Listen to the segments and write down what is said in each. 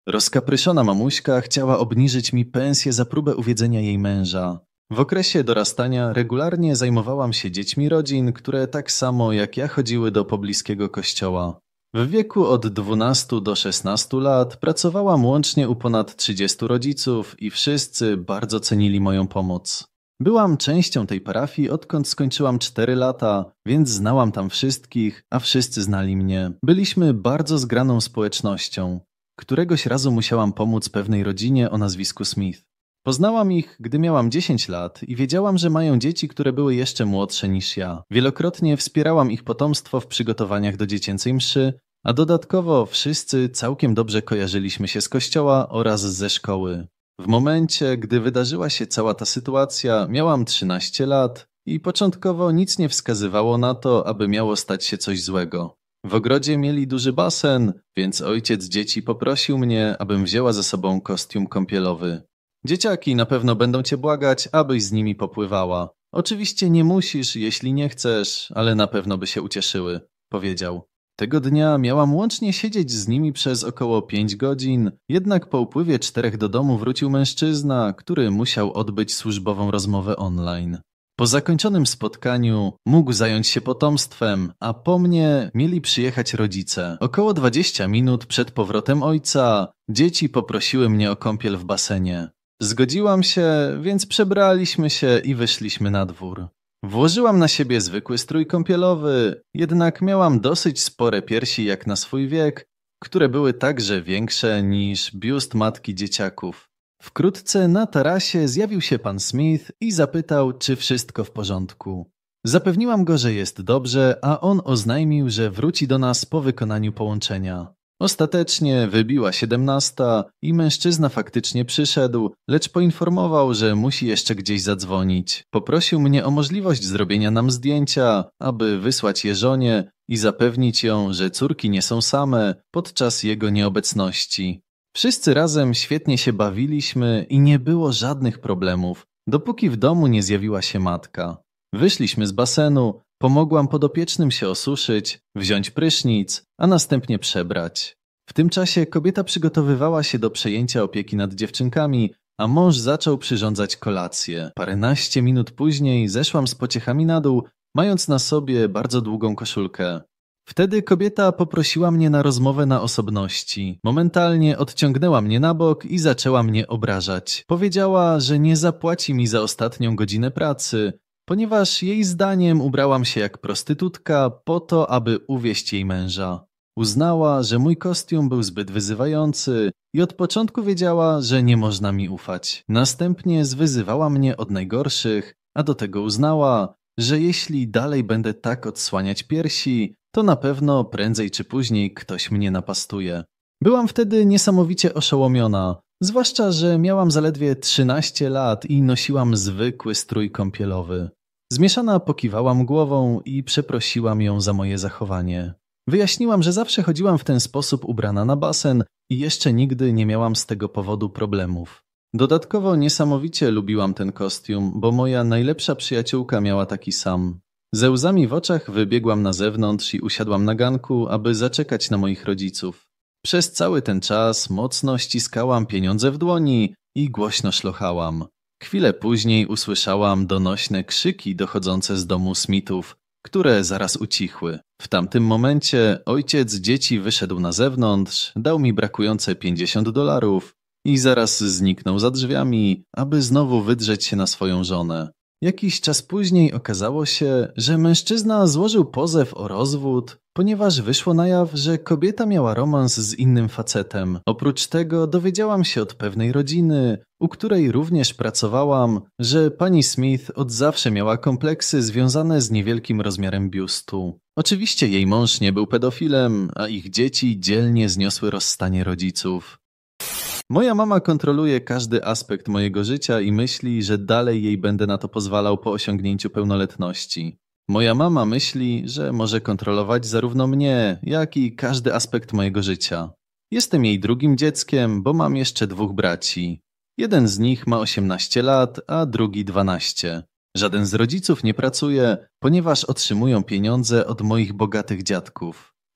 Rozkapryszona mamuśka chciała obniżyć mi pensję za próbę uwiedzenia jej męża. W okresie dorastania regularnie zajmowałam się dziećmi rodzin, które tak samo jak ja chodziły do pobliskiego kościoła. W wieku od 12 do 16 lat pracowałam łącznie u ponad 30 rodziców i wszyscy bardzo cenili moją pomoc. Byłam częścią tej parafii, odkąd skończyłam 4 lata, więc znałam tam wszystkich, a wszyscy znali mnie. Byliśmy bardzo zgraną społecznością. Któregoś razu musiałam pomóc pewnej rodzinie o nazwisku Smith. Poznałam ich, gdy miałam 10 lat i wiedziałam, że mają dzieci, które były jeszcze młodsze niż ja. Wielokrotnie wspierałam ich potomstwo w przygotowaniach do dziecięcej mszy, a dodatkowo wszyscy całkiem dobrze kojarzyliśmy się z kościoła oraz ze szkoły. W momencie, gdy wydarzyła się cała ta sytuacja, miałam 13 lat i początkowo nic nie wskazywało na to, aby miało stać się coś złego. W ogrodzie mieli duży basen, więc ojciec dzieci poprosił mnie, abym wzięła ze sobą kostium kąpielowy. Dzieciaki na pewno będą cię błagać, abyś z nimi popływała. Oczywiście nie musisz, jeśli nie chcesz, ale na pewno by się ucieszyły, powiedział. Tego dnia miałam łącznie siedzieć z nimi przez około 5 godzin, jednak po upływie 4 do domu wrócił mężczyzna, który musiał odbyć służbową rozmowę online. Po zakończonym spotkaniu mógł zająć się potomstwem, a po mnie mieli przyjechać rodzice. Około 20 minut przed powrotem ojca dzieci poprosiły mnie o kąpiel w basenie. Zgodziłam się, więc przebraliśmy się i wyszliśmy na dwór. Włożyłam na siebie zwykły strój kąpielowy, jednak miałam dosyć spore piersi jak na swój wiek, które były także większe niż biust matki dzieciaków. Wkrótce na tarasie zjawił się pan Smith i zapytał, czy wszystko w porządku. Zapewniłam go, że jest dobrze, a on oznajmił, że wróci do nas po wykonaniu połączenia. Ostatecznie wybiła 17 i mężczyzna faktycznie przyszedł, lecz poinformował, że musi jeszcze gdzieś zadzwonić. Poprosił mnie o możliwość zrobienia nam zdjęcia, aby wysłać je żonie i zapewnić ją, że córki nie są same podczas jego nieobecności. Wszyscy razem świetnie się bawiliśmy i nie było żadnych problemów, dopóki w domu nie zjawiła się matka. Wyszliśmy z basenu, pomogłam podopiecznym się osuszyć, wziąć prysznic, a następnie przebrać. W tym czasie kobieta przygotowywała się do przejęcia opieki nad dziewczynkami, a mąż zaczął przyrządzać kolację. Paręnaście minut później zeszłam z pociechami na dół, mając na sobie bardzo długą koszulkę. Wtedy kobieta poprosiła mnie na rozmowę na osobności. Momentalnie odciągnęła mnie na bok i zaczęła mnie obrażać. Powiedziała, że nie zapłaci mi za ostatnią godzinę pracy, ponieważ jej zdaniem ubrałam się jak prostytutka po to, aby uwieść jej męża. Uznała, że mój kostium był zbyt wyzywający i od początku wiedziała, że nie można mi ufać. Następnie zwyzywała mnie od najgorszych, a do tego uznała, że jeśli dalej będę tak odsłaniać piersi, to na pewno prędzej czy później ktoś mnie napastuje. Byłam wtedy niesamowicie oszołomiona, zwłaszcza, że miałam zaledwie 13 lat i nosiłam zwykły strój kąpielowy. Zmieszana pokiwałam głową i przeprosiłam ją za moje zachowanie. Wyjaśniłam, że zawsze chodziłam w ten sposób ubrana na basen i jeszcze nigdy nie miałam z tego powodu problemów. Dodatkowo niesamowicie lubiłam ten kostium, bo moja najlepsza przyjaciółka miała taki sam. Ze łzami w oczach wybiegłam na zewnątrz i usiadłam na ganku, aby zaczekać na moich rodziców. Przez cały ten czas mocno ściskałam pieniądze w dłoni i głośno szlochałam. Chwilę później usłyszałam donośne krzyki dochodzące z domu Smithów, które zaraz ucichły. W tamtym momencie ojciec dzieci wyszedł na zewnątrz, dał mi brakujące $50 i zaraz zniknął za drzwiami, aby znowu wydrzeć się na swoją żonę. Jakiś czas później okazało się, że mężczyzna złożył pozew o rozwód, ponieważ wyszło na jaw, że kobieta miała romans z innym facetem. Oprócz tego dowiedziałam się od pewnej rodziny, u której również pracowałam, że pani Smith od zawsze miała kompleksy związane z niewielkim rozmiarem biustu. Oczywiście jej mąż nie był pedofilem, a ich dzieci dzielnie zniosły rozstanie rodziców. Moja mama kontroluje każdy aspekt mojego życia i myśli, że dalej jej będę na to pozwalał po osiągnięciu pełnoletności. Moja mama myśli, że może kontrolować zarówno mnie, jak i każdy aspekt mojego życia. Jestem jej drugim dzieckiem, bo mam jeszcze 2 braci. Jeden z nich ma 18 lat, a drugi 12. Żaden z rodziców nie pracuje, ponieważ otrzymują pieniądze od moich bogatych dziadków.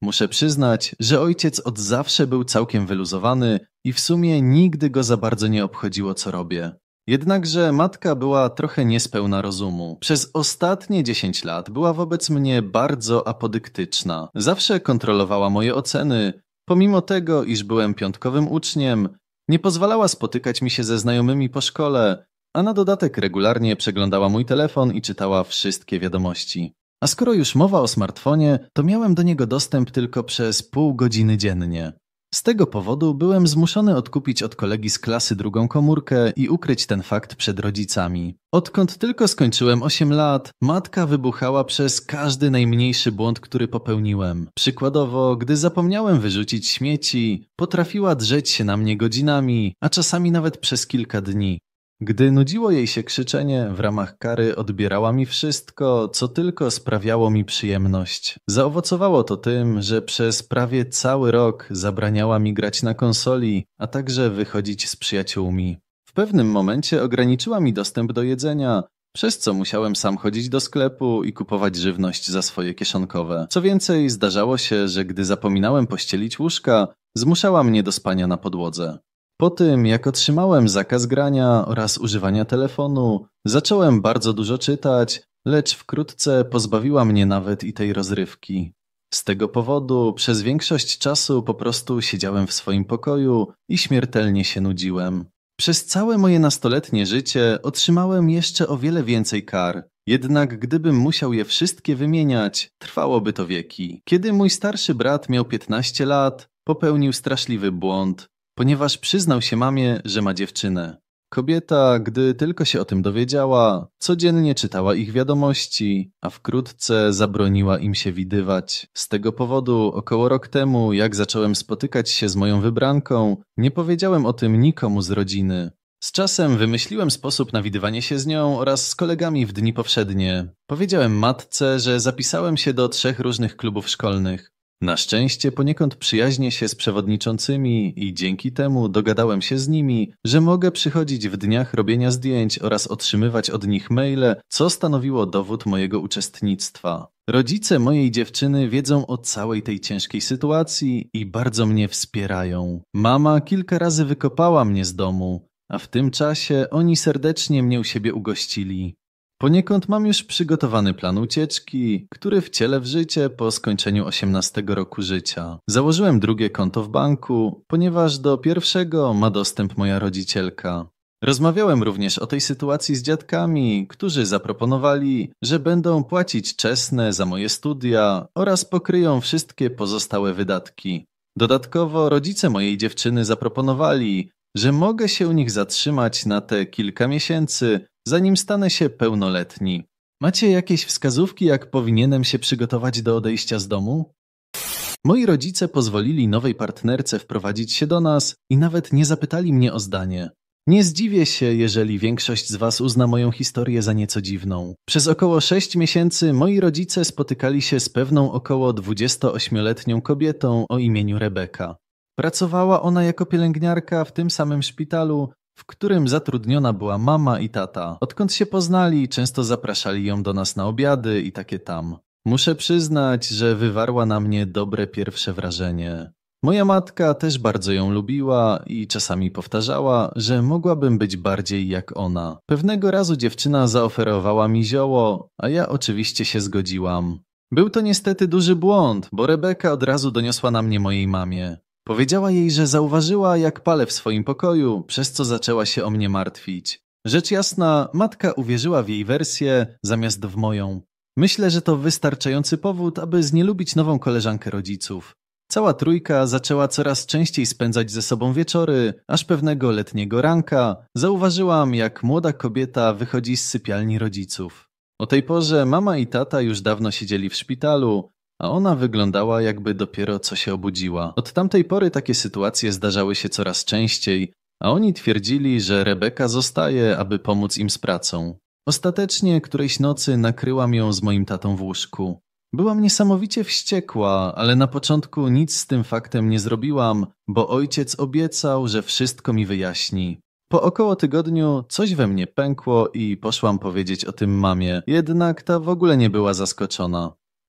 Muszę przyznać, że ojciec od zawsze był całkiem wyluzowany i w sumie nigdy go za bardzo nie obchodziło, co robię. Jednakże matka była trochę niespełna rozumu. Przez ostatnie 10 lat była wobec mnie bardzo apodyktyczna. Zawsze kontrolowała moje oceny, pomimo tego, iż byłem piątkowym uczniem, nie pozwalała spotykać mi się ze znajomymi po szkole, a na dodatek regularnie przeglądała mój telefon i czytała wszystkie wiadomości. A skoro już mowa o smartfonie, to miałem do niego dostęp tylko przez pół godziny dziennie. Z tego powodu byłem zmuszony odkupić od kolegi z klasy drugą komórkę i ukryć ten fakt przed rodzicami. Odkąd tylko skończyłem 8 lat, matka wybuchała przez każdy najmniejszy błąd, który popełniłem. Przykładowo, gdy zapomniałem wyrzucić śmieci, potrafiła drzeć się na mnie godzinami, a czasami nawet przez kilka dni. Gdy nudziło jej się krzyczenie, w ramach kary odbierała mi wszystko, co tylko sprawiało mi przyjemność. Zaowocowało to tym, że przez prawie cały rok zabraniała mi grać na konsoli, a także wychodzić z przyjaciółmi. W pewnym momencie ograniczyła mi dostęp do jedzenia, przez co musiałem sam chodzić do sklepu i kupować żywność za swoje kieszonkowe. Co więcej, zdarzało się, że gdy zapominałem pościelić łóżka, zmuszała mnie do spania na podłodze. Po tym, jak otrzymałem zakaz grania oraz używania telefonu, zacząłem bardzo dużo czytać, lecz wkrótce pozbawiła mnie nawet i tej rozrywki. Z tego powodu przez większość czasu po prostu siedziałem w swoim pokoju i śmiertelnie się nudziłem. Przez całe moje nastoletnie życie otrzymałem jeszcze o wiele więcej kar, jednak gdybym musiał je wszystkie wymieniać, trwałoby to wieki. Kiedy mój starszy brat miał 15 lat, popełnił straszliwy błąd, ponieważ przyznał się mamie, że ma dziewczynę. Kobieta, gdy tylko się o tym dowiedziała, codziennie czytała ich wiadomości, a wkrótce zabroniła im się widywać. Z tego powodu około rok temu, jak zacząłem spotykać się z moją wybranką, nie powiedziałem o tym nikomu z rodziny. Z czasem wymyśliłem sposób na widywanie się z nią oraz z kolegami w dni powszednie. Powiedziałem matce, że zapisałem się do 3 różnych klubów szkolnych. Na szczęście poniekąd przyjaźnię się z przewodniczącymi i dzięki temu dogadałem się z nimi, że mogę przychodzić w dniach robienia zdjęć oraz otrzymywać od nich maile, co stanowiło dowód mojego uczestnictwa. Rodzice mojej dziewczyny wiedzą o całej tej ciężkiej sytuacji i bardzo mnie wspierają. Mama kilka razy wykopała mnie z domu, a w tym czasie oni serdecznie mnie u siebie ugościli. Poniekąd mam już przygotowany plan ucieczki, który wcielę w życie po skończeniu 18 roku życia. Założyłem drugie konto w banku, ponieważ do pierwszego ma dostęp moja rodzicielka. Rozmawiałem również o tej sytuacji z dziadkami, którzy zaproponowali, że będą płacić czesne za moje studia oraz pokryją wszystkie pozostałe wydatki. Dodatkowo rodzice mojej dziewczyny zaproponowali, że mogę się u nich zatrzymać na te kilka miesięcy, zanim stanę się pełnoletni. Macie jakieś wskazówki, jak powinienem się przygotować do odejścia z domu? Moi rodzice pozwolili nowej partnerce wprowadzić się do nas i nawet nie zapytali mnie o zdanie. Nie zdziwię się, jeżeli większość z was uzna moją historię za nieco dziwną. Przez około 6 miesięcy moi rodzice spotykali się z pewną około 28-letnią kobietą o imieniu Rebeka. Pracowała ona jako pielęgniarka w tym samym szpitalu, w którym zatrudniona była mama i tata. Odkąd się poznali, często zapraszali ją do nas na obiady i takie tam. Muszę przyznać, że wywarła na mnie dobre pierwsze wrażenie. Moja matka też bardzo ją lubiła i czasami powtarzała, że mogłabym być bardziej jak ona. Pewnego razu dziewczyna zaoferowała mi zioło, a ja oczywiście się zgodziłam. Był to niestety duży błąd, bo Rebeka od razu doniosła na mnie mojej mamie. Powiedziała jej, że zauważyła, jak palę w swoim pokoju, przez co zaczęła się o mnie martwić. Rzecz jasna, matka uwierzyła w jej wersję zamiast w moją. Myślę, że to wystarczający powód, aby znielubić nową koleżankę rodziców. Cała trójka zaczęła coraz częściej spędzać ze sobą wieczory, aż pewnego letniego ranka zauważyłam, jak młoda kobieta wychodzi z sypialni rodziców. O tej porze mama i tata już dawno siedzieli w szpitalu, a ona wyglądała, jakby dopiero co się obudziła. Od tamtej pory takie sytuacje zdarzały się coraz częściej, a oni twierdzili, że Rebeka zostaje, aby pomóc im z pracą. Ostatecznie którejś nocy nakryłam ją z moim tatą w łóżku. Byłam niesamowicie wściekła, ale na początku nic z tym faktem nie zrobiłam, bo ojciec obiecał, że wszystko mi wyjaśni. Po około tygodniu coś we mnie pękło i poszłam powiedzieć o tym mamie, jednak ta w ogóle nie była zaskoczona.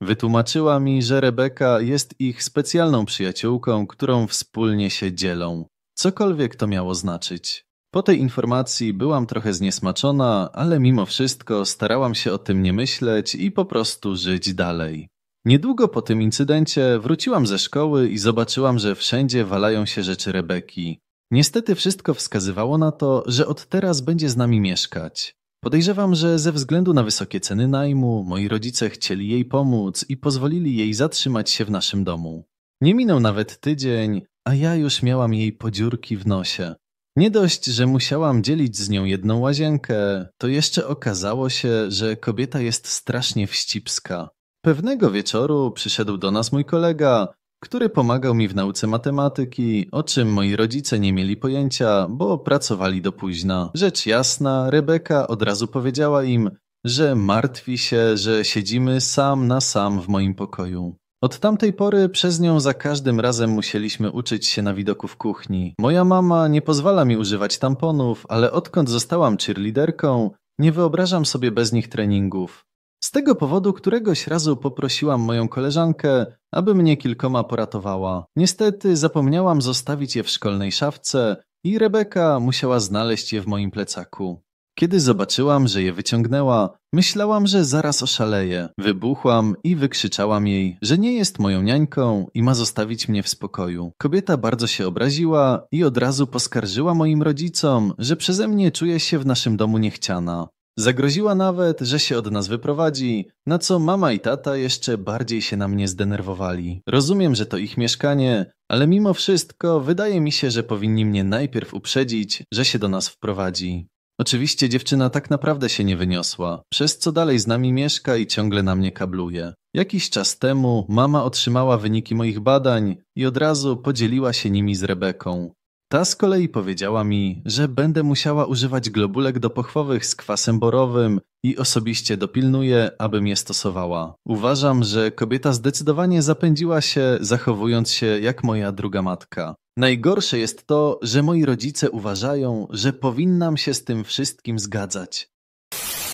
Wytłumaczyła mi, że Rebeka jest ich specjalną przyjaciółką, którą wspólnie się dzielą. Cokolwiek to miało znaczyć. Po tej informacji byłam trochę zniesmaczona, ale mimo wszystko starałam się o tym nie myśleć i po prostu żyć dalej. Niedługo po tym incydencie wróciłam ze szkoły i zobaczyłam, że wszędzie walają się rzeczy Rebeki. Niestety wszystko wskazywało na to, że od teraz będzie z nami mieszkać. Podejrzewam, że ze względu na wysokie ceny najmu, moi rodzice chcieli jej pomóc i pozwolili jej zatrzymać się w naszym domu. Nie minął nawet tydzień, a ja już miałam jej podziurki w nosie. Nie dość, że musiałam dzielić z nią jedną łazienkę, to jeszcze okazało się, że kobieta jest strasznie wścibska. Pewnego wieczoru przyszedł do nas mój kolega, który pomagał mi w nauce matematyki, o czym moi rodzice nie mieli pojęcia, bo pracowali do późna. Rzecz jasna, Rebeka od razu powiedziała im, że martwi się, że siedzimy sam na sam w moim pokoju. Od tamtej pory przez nią za każdym razem musieliśmy uczyć się na widoku w kuchni. Moja mama nie pozwala mi używać tamponów, ale odkąd zostałam cheerleaderką, nie wyobrażam sobie bez nich treningów. Z tego powodu któregoś razu poprosiłam moją koleżankę, aby mnie kilkoma poratowała. Niestety zapomniałam zostawić je w szkolnej szafce i Rebeka musiała znaleźć je w moim plecaku. Kiedy zobaczyłam, że je wyciągnęła, myślałam, że zaraz oszaleję. Wybuchłam i wykrzyczałam jej, że nie jest moją niańką i ma zostawić mnie w spokoju. Kobieta bardzo się obraziła i od razu poskarżyła moim rodzicom, że przeze mnie czuje się w naszym domu niechciana. Zagroziła nawet, że się od nas wyprowadzi, na co mama i tata jeszcze bardziej się na mnie zdenerwowali. Rozumiem, że to ich mieszkanie, ale mimo wszystko wydaje mi się, że powinni mnie najpierw uprzedzić, że się do nas wprowadzi. Oczywiście dziewczyna tak naprawdę się nie wyniosła, przez co dalej z nami mieszka i ciągle na mnie kabluje. Jakiś czas temu mama otrzymała wyniki moich badań i od razu podzieliła się nimi z Rebeką. Ta z kolei powiedziała mi, że będę musiała używać globulek dopochwowych z kwasem borowym i osobiście dopilnuję, abym je stosowała. Uważam, że kobieta zdecydowanie zapędziła się, zachowując się jak moja druga matka. Najgorsze jest to, że moi rodzice uważają, że powinnam się z tym wszystkim zgadzać.